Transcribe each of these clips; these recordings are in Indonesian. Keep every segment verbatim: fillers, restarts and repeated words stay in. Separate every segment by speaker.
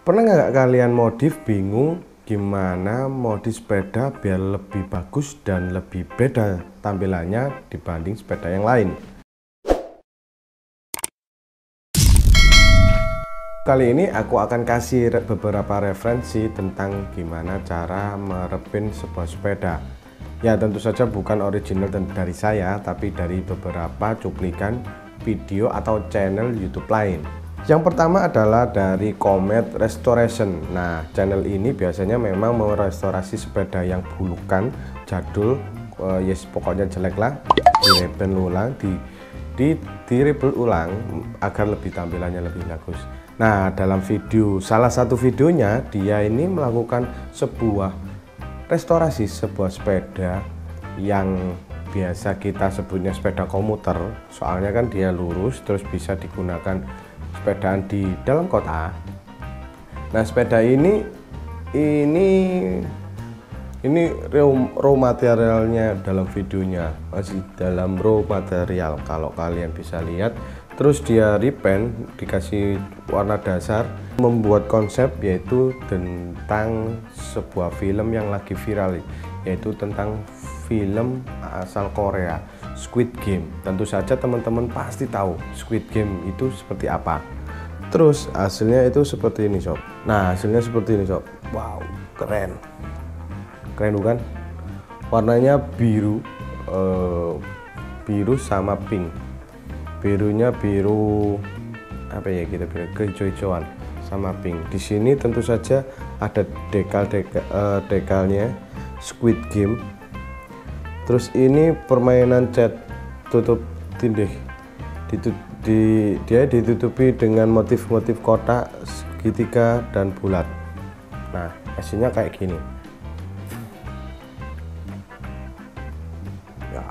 Speaker 1: Pernah nggak kalian modif bingung gimana modif sepeda biar lebih bagus dan lebih beda tampilannya dibanding sepeda yang lain? Kali ini aku akan kasih beberapa referensi tentang gimana cara merepin sebuah sepeda. Ya tentu saja bukan original dari saya, tapi dari beberapa cuplikan video atau channel YouTube lain. Yang pertama adalah dari Comet Restoration. Nah, channel ini biasanya memang merestorasi sepeda yang bulukan, jadul, uh, yes pokoknya jelek lah, direpin ulang, di di direpel ulang agar lebih tampilannya lebih bagus. Nah, dalam video salah satu videonya dia ini melakukan sebuah restorasi sebuah sepeda yang biasa kita sebutnya sepeda komuter, soalnya kan dia lurus terus bisa digunakan sepedaan di dalam kota. Nah, sepeda ini ini ini raw materialnya dalam videonya masih dalam raw material kalau kalian bisa lihat. Terus dia repaint, dikasih warna dasar, membuat konsep yaitu tentang sebuah film yang lagi viral, yaitu tentang film asal Korea, Squid Game. Tentu saja teman-teman pasti tahu Squid Game itu seperti apa. Terus hasilnya itu seperti ini sob. Nah, hasilnya seperti ini sob. Wow, keren, keren bukan? Warnanya biru, eh, biru sama pink. Birunya biru apa ya, kita biru kehijau-hijauan sama pink. Di sini tentu saja ada dekal dekal uh, dekalnya Squid Game. Terus ini permainan cat tutup tindih. Ditut, di, dia ditutupi dengan motif-motif kotak, segitiga dan bulat. Nah, hasilnya kayak gini. Ya.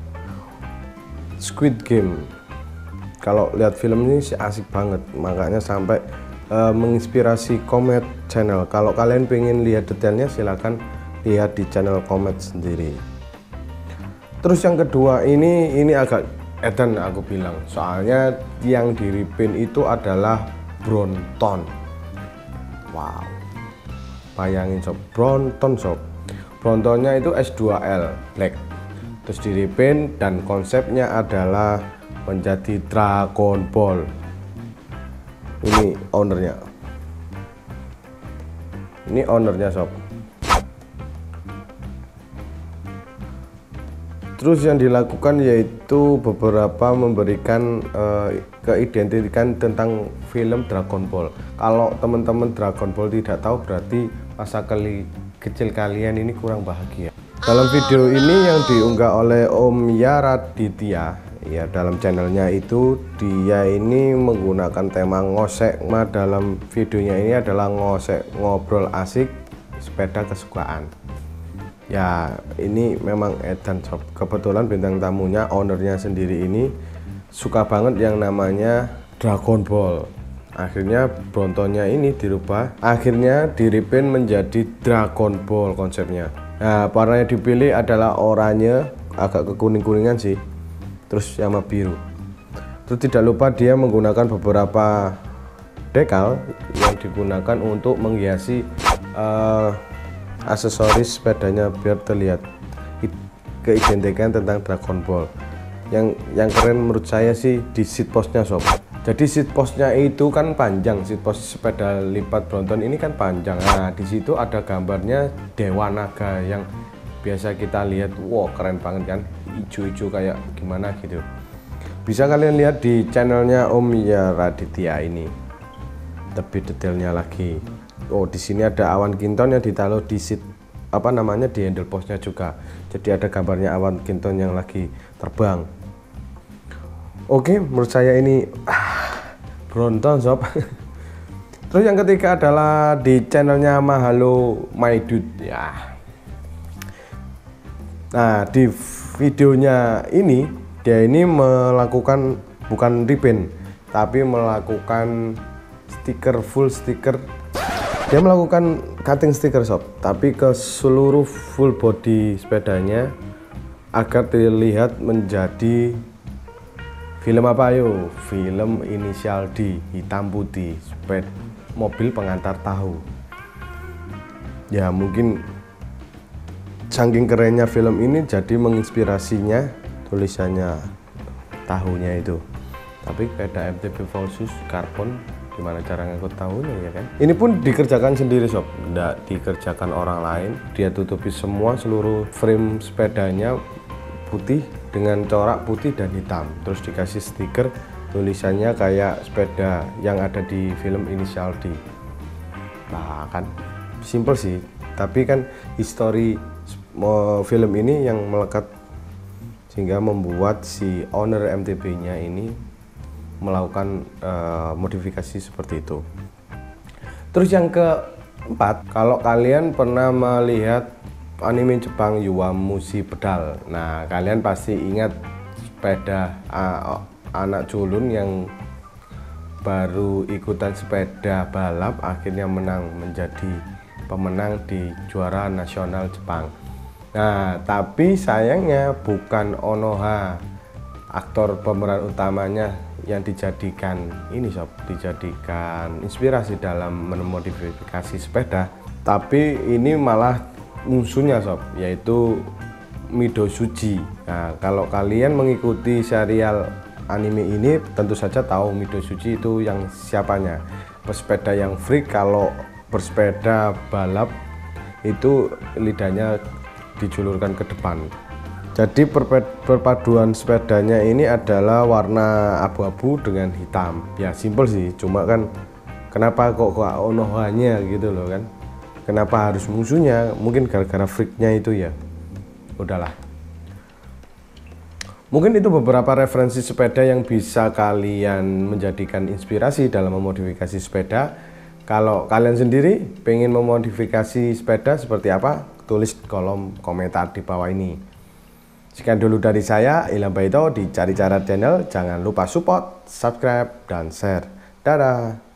Speaker 1: Squid Game. Kalau lihat film ini sih asik banget, makanya sampai uh, menginspirasi Comet Channel. Kalau kalian pengen lihat detailnya silahkan lihat di channel Comet sendiri. Terus yang kedua ini ini agak edan aku bilang, soalnya yang di repaint itu adalah Brompton. Wow, bayangin sob, Brompton sob. Bromptonnya itu S dua L black, terus di repaint dan konsepnya adalah menjadi Dragon Ball. Ini ownernya, ini ownernya sob. Terus yang dilakukan yaitu beberapa memberikan uh, keidentikan tentang film Dragon Ball. Kalau teman-teman Dragon Ball tidak tahu, berarti masa kecil kalian ini kurang bahagia. Dalam video ini yang diunggah oleh Om Yaraditya, ya dalam channelnya itu dia ini menggunakan tema ngosek. Nah, dalam videonya ini adalah ngosek, ngobrol asik, sepeda kesukaan. Ya ini memang edan sob. Kebetulan bintang tamunya, ownernya sendiri ini suka banget yang namanya Dragon Ball. Akhirnya Bromptonnya ini dirubah, akhirnya direpaint menjadi Dragon Ball konsepnya. Nah, warna yang dipilih adalah oranye, agak kekuning-kuningan sih, terus sama biru. Terus tidak lupa dia menggunakan beberapa dekal yang digunakan untuk menghiasi uh, aksesoris sepedanya biar terlihat keidentikan tentang Dragon Ball. Yang yang keren menurut saya sih di seat postnya sob. Jadi seat postnya itu kan panjang, seat post sepeda lipat Brompton ini kan panjang. Nah, di situ ada gambarnya Dewa Naga yang biasa kita lihat. Wow, keren banget kan, hijau-hijau kayak gimana gitu. Bisa kalian lihat di channelnya Om Yaraditya ini lebih detailnya lagi. Oh, di sini ada awan kinton yang ditaruh di seat apa namanya di handle postnya juga. Jadi ada gambarnya awan kinton yang lagi terbang. Oke, menurut saya ini ah, Brompton sob. Terus yang ketiga adalah di channelnya Mahalo My Dude ya. Nah, di videonya ini dia ini melakukan bukan repaint tapi melakukan stiker, full stiker. Dia melakukan cutting stiker sob, tapi ke seluruh full body sepedanya agar terlihat menjadi film apa ayo? Film Inisial D, hitam putih, sepeda mobil pengantar tahu. Ya mungkin saking kerennya film ini jadi menginspirasinya tulisannya tahunya itu. Tapi sepeda M T B versus karbon, gimana cara ngangkut tahunya ya kan? Ini pun dikerjakan sendiri sob, tidak dikerjakan orang lain. Dia tutupi semua seluruh frame sepedanya putih dengan corak putih dan hitam. Terus dikasih stiker tulisannya kayak sepeda yang ada di film Inisial D. Nah kan simple sih, tapi kan histori film ini yang melekat sehingga membuat si owner M T B-nya ini melakukan uh, modifikasi seperti itu. Terus yang keempat, kalau kalian pernah melihat anime Jepang Yowamushi Pedal, nah kalian pasti ingat sepeda uh, anak culun yang baru ikutan sepeda balap akhirnya menang menjadi pemenang di juara nasional Jepang. Nah tapi sayangnya bukan Onoha aktor pemeran utamanya yang dijadikan ini sob, dijadikan inspirasi dalam memodifikasi sepeda, tapi ini malah musuhnya sob, yaitu Midosuji. Nah kalau kalian mengikuti serial anime ini tentu saja tahu Midosuji itu yang siapanya, pesepeda yang freak. Kalau bersepeda balap itu lidahnya dijulurkan ke depan. Jadi perpaduan sepedanya ini adalah warna abu-abu dengan hitam. Ya simple sih, cuma kan kenapa kok kok Onohanya gitu loh kan? Kenapa harus musuhnya? Mungkin gara-gara freaknya itu ya. Udahlah. Mungkin itu beberapa referensi sepeda yang bisa kalian menjadikan inspirasi dalam memodifikasi sepeda. Kalau kalian sendiri pengen memodifikasi sepeda seperti apa? Tulis kolom komentar di bawah ini. Sekian dulu dari saya, Ilham Baito di Cari Cara Channel. Jangan lupa support, subscribe, dan share. Dadah!